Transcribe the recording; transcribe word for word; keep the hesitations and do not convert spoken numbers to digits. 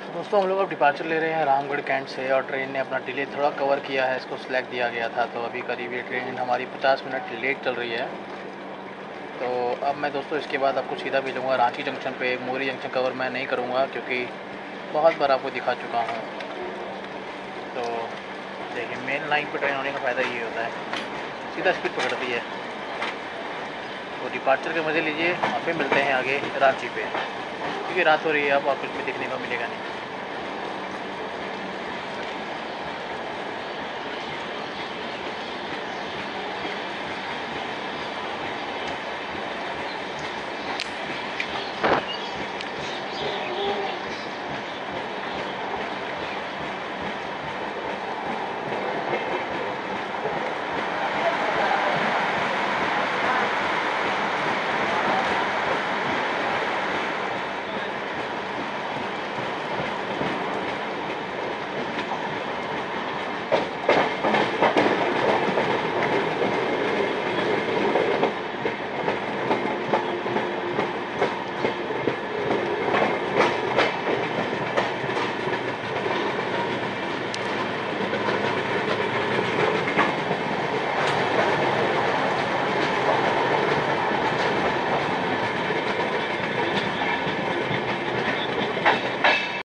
दोस्तों हम लोग अब डिपार्चर ले रहे हैं रामगढ़ कैंट से और ट्रेन ने अपना डिले थोड़ा कवर किया है, इसको सिलेक्ट दिया गया था। तो अभी करीब ये ट्रेन हमारी पचास मिनट लेट चल रही है। तो अब मैं दोस्तों इसके बाद आपको सीधा भेजूँगा रांची जंक्शन पे। मोरी जंक्शन कवर मैं नहीं करूँगा क्योंकि बहुत बार आपको दिखा चुका हूँ। तो देखिए मेन लाइन पर ट्रेन होने का फ़ायदा ये होता है, सीधा स्पीड पकड़ती है। तो डिपार्चर के मज़े लीजिए, वहाँ पे मिलते हैं आगे रांची पे, क्योंकि रात हो रही है, अब वापस में दिखने को मिलेगा नहीं।